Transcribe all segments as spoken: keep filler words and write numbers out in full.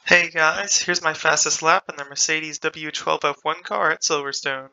Hey guys, here's my fastest lap in the Mercedes W twelve F one car at Silverstone.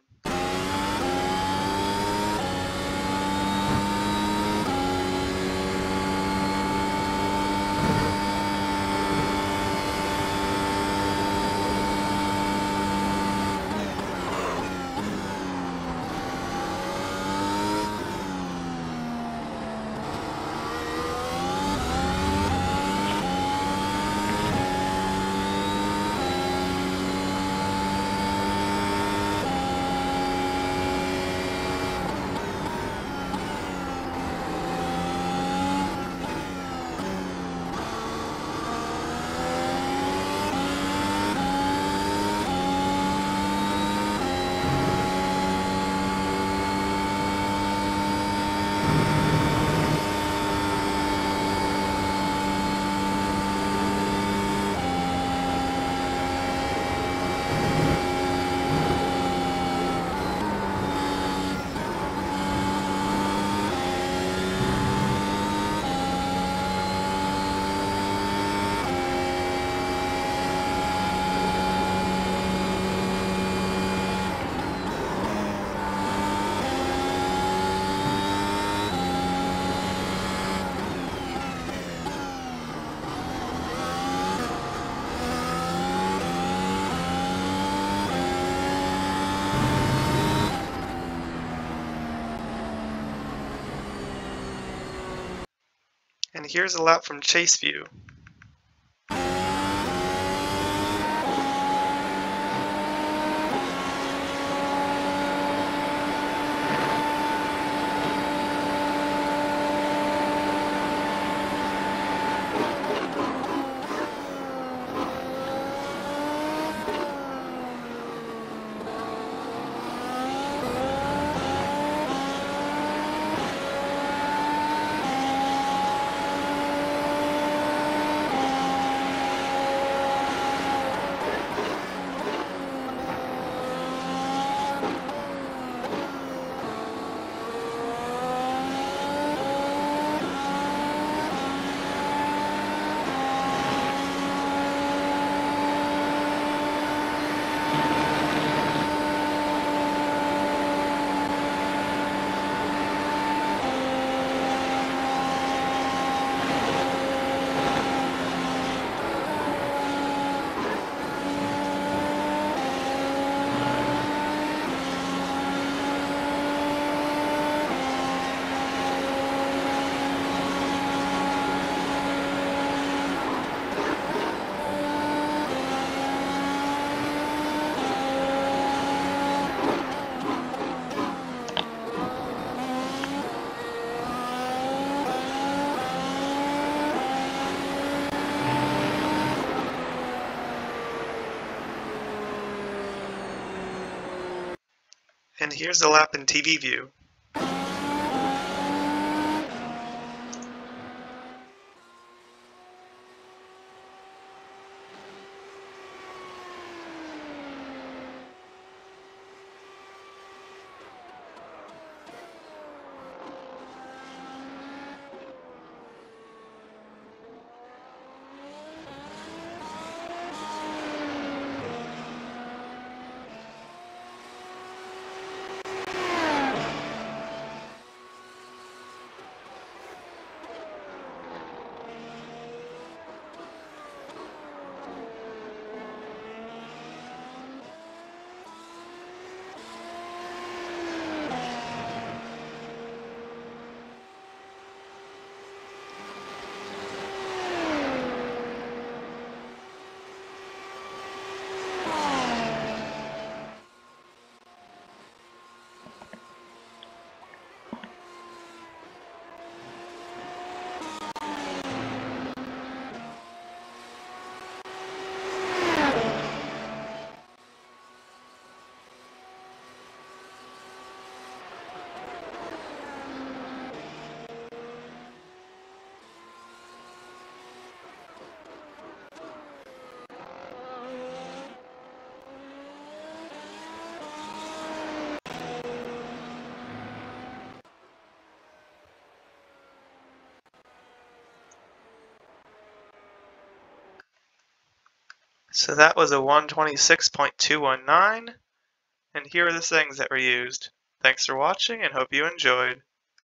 And here's a lap from Chase View. And here's a lap in T V View. So that was a one twenty-six point two one nine, and here are the settings that were used. Thanks for watching and hope you enjoyed.